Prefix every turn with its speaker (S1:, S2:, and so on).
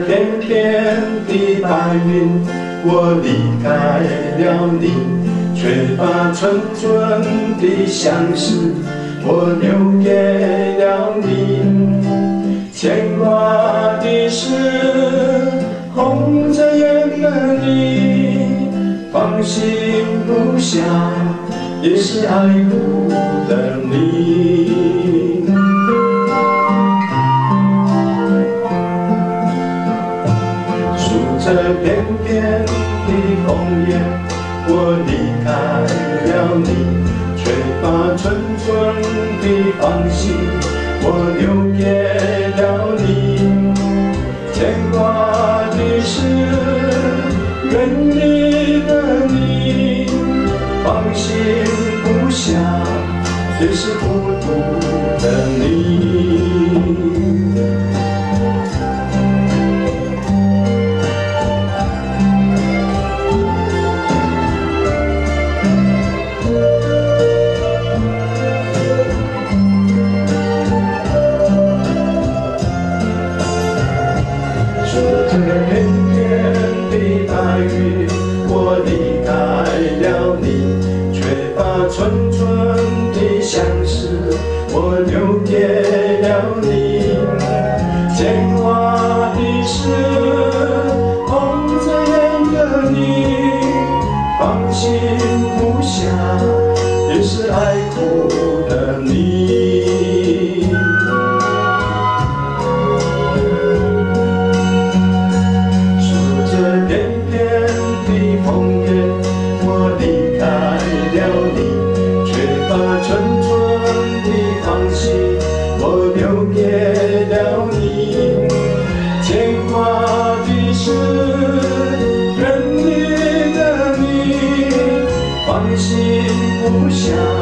S1: 片片的白云，我离开了你，却把纯纯的相思我留给了你。牵挂的是红着眼的你，放心不下也是爱哭的你。数着片片的枫叶，我离开了你，却把纯纯的芳心我留给了你。牵挂的是远离的你，放心不下也是孤独的你。这片片的白云，我离开了你，却把纯纯的相思我留给了你。牵挂的是红着眼的你，放心不下也是爱哭的你。纯纯的芳心，我留给了你。牵挂的是远离的你，放心不下